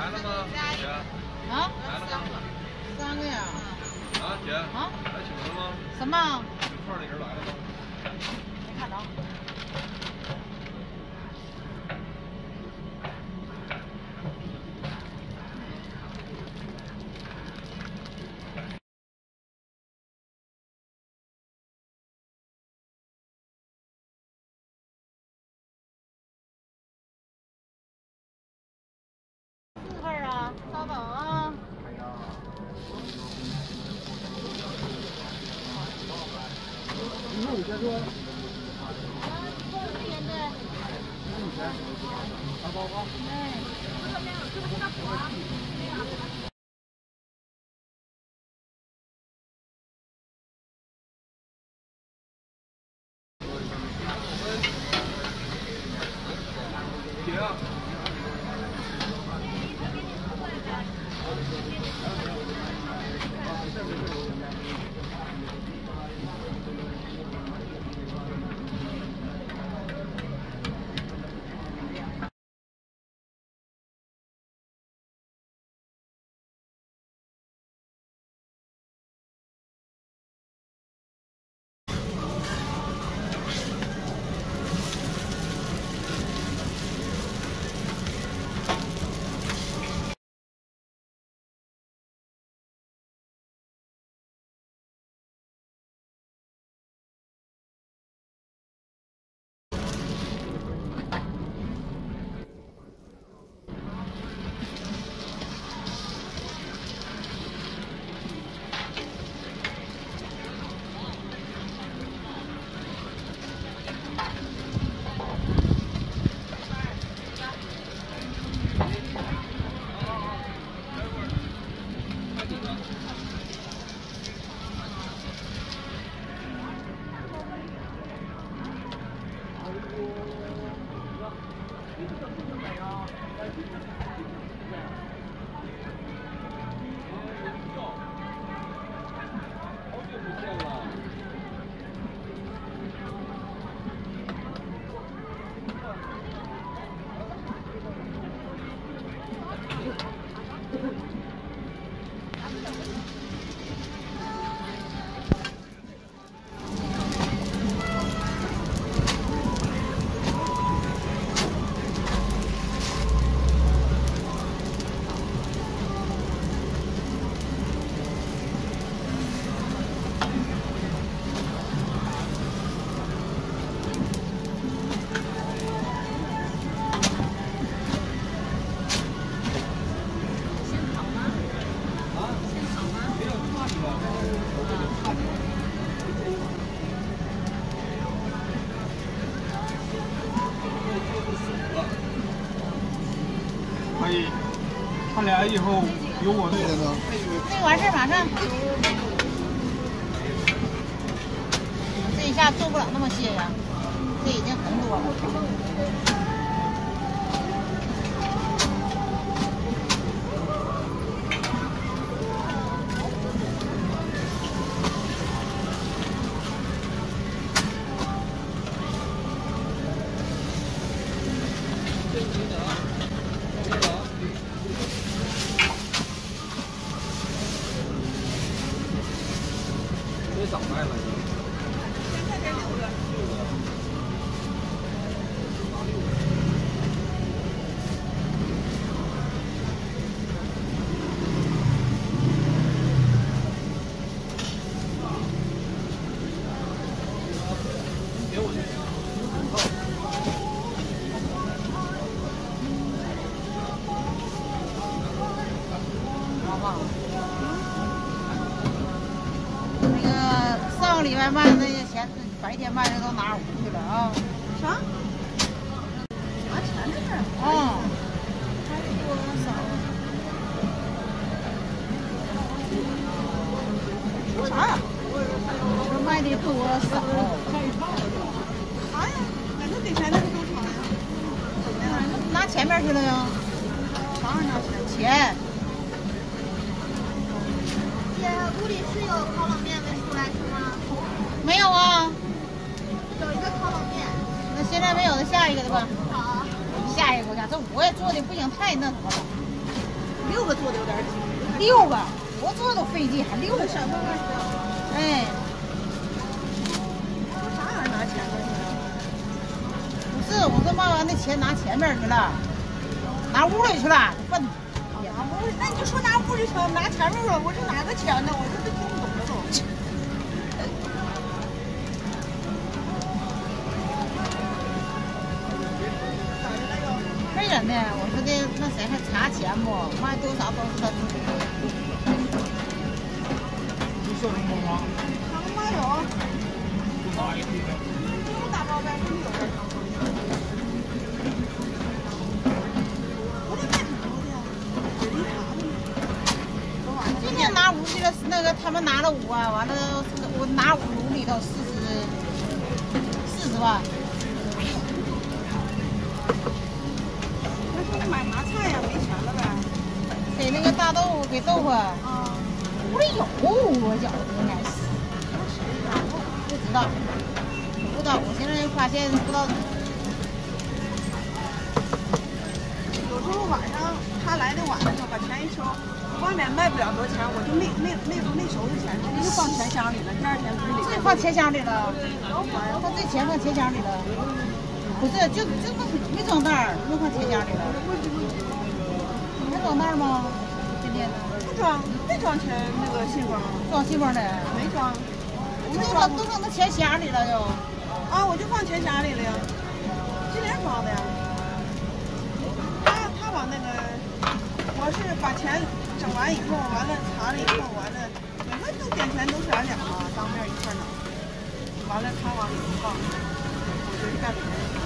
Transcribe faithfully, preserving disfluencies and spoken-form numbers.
来了吗？姐。 啊？ 来了吗？ 三个呀。 啊，姐。啊？来请了吗？ 什么？ 有串那人来了吗？ 没看着。 四份啊，稍等啊。 以后你先说。 多少钱的？ 那你先。二包包。 哎。 姐啊。 可以，他俩以后有我的呢。 那完事马上。这一下做不了那么些呀，这已经很多了。 没早卖了。 现在才六个。 六个。 那个上个礼拜卖的那些钱，白天卖的都哪儿去了啊？ 啥？拿钱的事儿。 啊。 还多少？说啥呀？ 说卖的多少？ 啥呀？俺这给钱那不正常呀？ 拿前面去了呀？ 啥玩意拿钱？ 钱。 姐，屋里是有烤冷面没出来是吗？ 没有啊。 有一个烤冷面。 那现在没有，那下一个的吧。 好。 下一个国家，这我也做的不行，太那什么了。 六个做的有点挤。 六个，我做都费劲，还六个。 小妹妹， 哎， 说啥玩意儿拿钱呢？ 不是，我这骂完那钱拿前面去了，拿屋里去了，笨。 拿屋里，那你就说拿屋里去，拿前面了。我说哪个钱呢？我这都听不懂了都。咋的了又？ 没人呢，我说的那谁还查钱不？卖多少都是他自己的。 有小笼包吗？ 小笼包有， 多大一批的？ 不大包呗，肯定有点长。昨天卖挺多的呀，水梨茶的呢。昨晚上。 今天拿五去了，那个他们拿了五万，完了我拿五炉里头四十四十万。 他说你买麻菜呀，没钱了呗。 给那个大豆腐，给豆腐。 啊。 屋里有，我觉得应该是。 那谁呀？ 不知道，不知道。我现在发现不知道。 有时候晚上他来的晚的时候，把钱一收，外面卖不了多少钱，我就没没没没收这钱，直接就放钱箱里了。第二天不是里。 这放钱箱里了。放这钱放钱箱里了。不是，就就没装袋儿，没放钱箱里了。你还装袋儿吗？今天呢？ 不装，没装钱那个信封。 装信封的？ 没装。 我都装都装到钱箱里了又。 啊，我就放钱箱里了呀。今天装的呀。他他往那个，我是把钱整完以后，完了查了以后，完了每个都点钱都是俺俩嘛，当面一块拿。完了他往里头放，我就干别人。